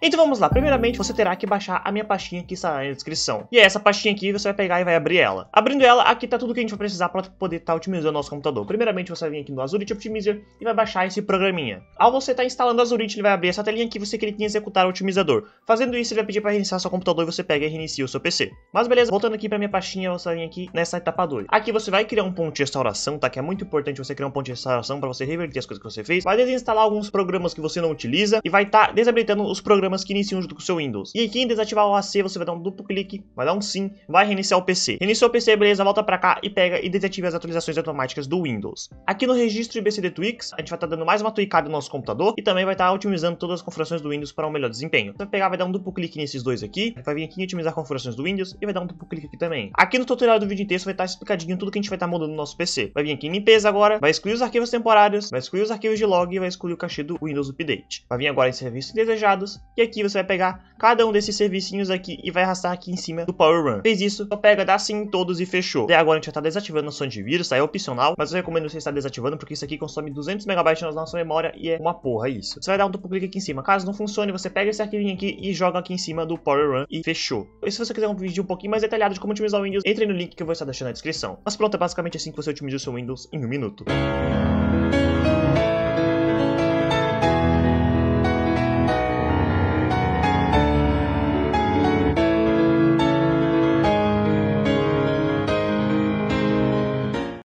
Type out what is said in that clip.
Então vamos lá, primeiramente você terá que baixar a minha pastinha que está na descrição. E essa pastinha aqui você vai pegar e vai abrir ela. Abrindo ela, aqui tá tudo que a gente vai precisar para poder estar otimizando o nosso computador. Primeiramente você vai vir aqui no Azurity Optimizer e vai baixar esse programinha. Ao você estar instalando o Azurity, ele vai abrir essa telinha aqui, você clica em executar o otimizador. Fazendo isso, ele vai pedir para reiniciar seu computador e você pega e reinicia o seu PC. Mas beleza, voltando aqui para minha pastinha, você vai vir aqui nessa etapa 2. Aqui você vai criar um ponto de restauração, tá? Que é muito importante você criar um ponto de restauração para você reverter as coisas que você fez. Vai desinstalar alguns programas que você não utiliza e vai estar desabilitando os programas que iniciam junto com o seu Windows. E aqui em desativar o AC, você vai dar um duplo clique, vai dar um sim, vai reiniciar o PC. Reiniciou o PC, beleza, volta pra cá e pega e desativa as atualizações automáticas do Windows. Aqui no registro IBCD Tweaks, a gente vai estar dando mais uma tweakada no nosso computador e também vai estar otimizando todas as configurações do Windows para um melhor desempenho. Você vai pegar, vai dar um duplo clique nesses dois aqui, vai vir aqui em otimizar configurações do Windows e vai dar um duplo clique aqui também. Aqui no tutorial do vídeo inteiro vai estar explicadinho tudo que a gente vai estar mudando no nosso PC. Vai vir aqui em limpeza agora, vai excluir os arquivos temporários, vai excluir os arquivos de log e vai excluir o cache do Windows Update. Vai vir agora em serviços indesejados e aqui você vai pegar cada um desses servicinhos aqui e vai arrastar aqui em cima do Power Run. Fez isso, só pega, dá sim em todos e fechou. Até agora a gente já está desativando o som de vírus, tá? É opcional, mas eu recomendo você estar desativando porque isso aqui consome 200 MB na nossa memória e é uma porra isso. Você vai dar um duplo clique aqui em cima. Caso não funcione, você pega esse arquivinho aqui e joga aqui em cima do Power Run e fechou. E se você quiser um vídeo um pouquinho mais detalhado de como otimizar o Windows, entre no link que eu vou estar deixando na descrição. Mas pronto, é basicamente assim que você otimiza o seu Windows em um minuto.